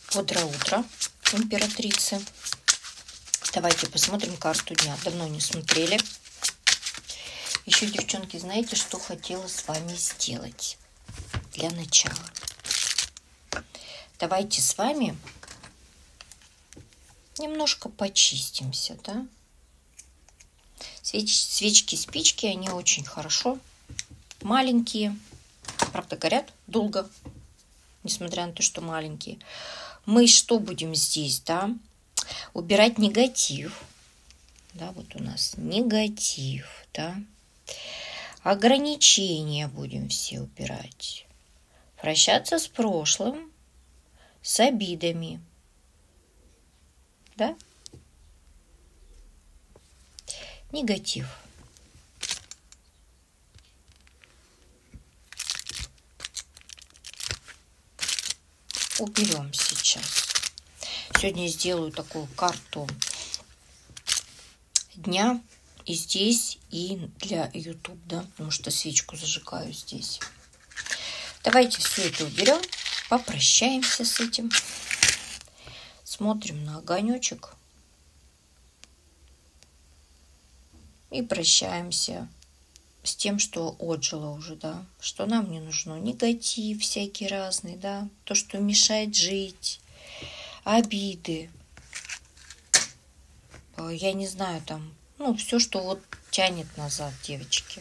Бодрое утро, императрицы. Давайте посмотрим карту дня. Давно не смотрели. Еще, девчонки, знаете, что хотела с вами сделать для начала? Давайте с вами немножко почистимся, да? Свечки, спички, они очень хорошо. Маленькие, правда, горят долго, несмотря на то, что маленькие. Мы что будем здесь, да? Убирать негатив. Да, вот у нас негатив, да. Ограничения будем все убирать. Прощаться с прошлым, с обидами. Да? Негатив. Уберем сейчас. Сегодня я сделаю такую карту дня и здесь, и для YouTube, да, потому что свечку зажигаю здесь. Давайте все это уберем, попрощаемся с этим. Смотрим на огонечек и прощаемся с тем, что отжило уже, да, что нам не нужно. Негатив всякий разный, да, то, что мешает жить, обиды, я не знаю, там, ну, все, что вот тянет назад, девочки.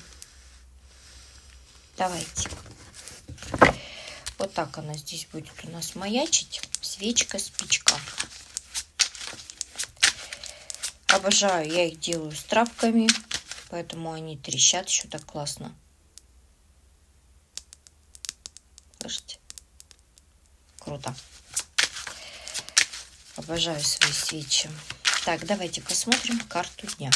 Давайте. Вот так она здесь будет у нас маячить. Свечка, спичка. Обожаю, я их делаю с травками, поэтому они трещат еще так классно. Слышите? Круто. Обожаю свои свечи. Так, давайте посмотрим карту дня.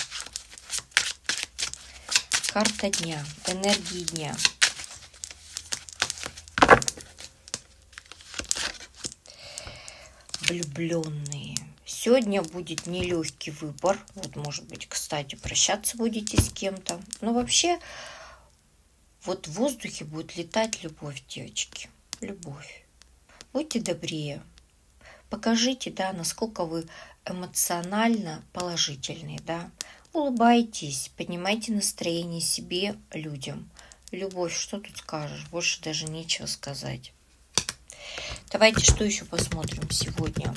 Карта дня. Энергии дня. Влюбленные. Сегодня будет нелегкий выбор. Вот, может быть, кстати, прощаться будете с кем-то. Но вообще, вот в воздухе будет летать любовь, девочки. Любовь. Будьте добрее. Покажите, да, насколько вы эмоционально положительные, да. Улыбайтесь, поднимайте настроение себе, людям. Любовь, что тут скажешь? Больше даже нечего сказать. Давайте что еще посмотрим сегодня.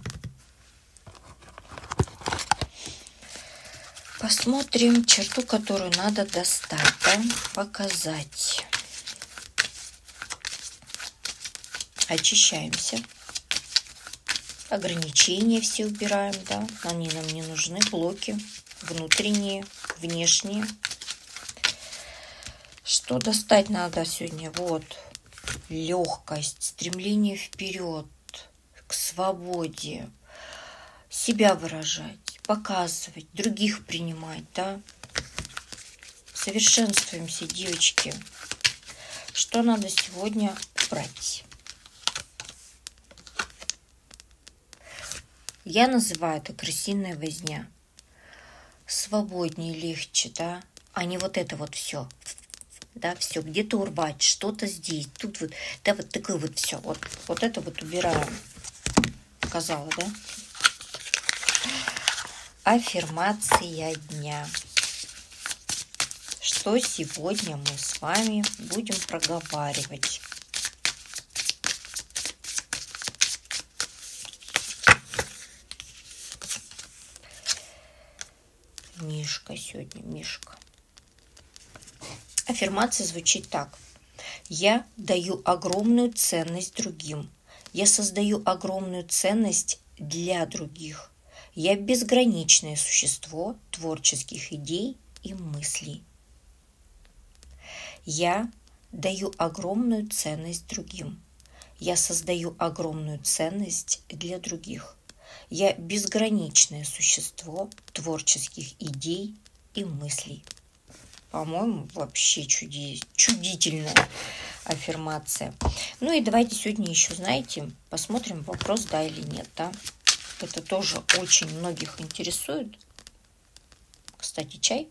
Посмотрим черту, которую надо достать, да, показать. Очищаемся. Ограничения все убираем, да, они нам не нужны, блоки внутренние, внешние. Что достать надо сегодня? Вот, легкость, стремление вперед, к свободе, себя выражать, показывать, других принимать, да. Совершенствуемся, девочки. Что надо сегодня брать? Я называю это крысиная возня. Свободнее, легче, да, а не вот это вот все. Да, все, где-то урвать, что-то здесь, тут вот, да, вот такое вот все. Вот это вот убираем. Показала, да? Аффирмация дня. Что сегодня мы с вами будем проговаривать? Мишка сегодня, Мишка. Аффирмация звучит так. Я даю огромную ценность другим. Я создаю огромную ценность для других. Я безграничное существо творческих идей и мыслей. Я даю огромную ценность другим. Я создаю огромную ценность для других. Я безграничное существо творческих идей и мыслей. По-моему, вообще чудительная аффирмация. Ну и давайте сегодня еще, знаете, посмотрим вопрос да или нет, да. Это тоже очень многих интересует. Кстати, чай.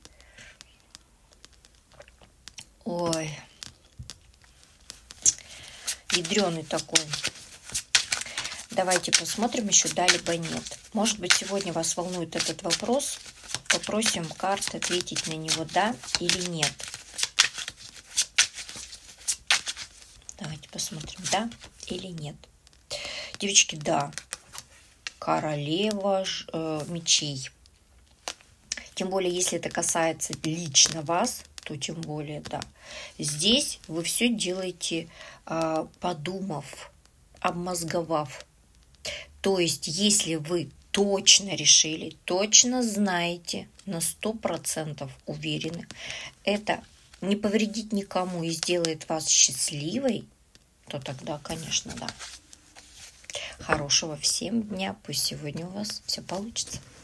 Ой, ядреный такой. Давайте посмотрим еще да, либо нет. Может быть, сегодня вас волнует этот вопрос. Попросим карт ответить на него да или нет. Давайте посмотрим, да или нет. Девочки, да. Королева мечей. Тем более, если это касается лично вас, то тем более, да. Здесь вы все делаете, подумав, обмозговав. То есть, если вы точно решили, точно знаете, на 100% уверены, это не повредит никому и сделает вас счастливой, то тогда, конечно, да. Хорошего всем дня. Пусть сегодня у вас все получится.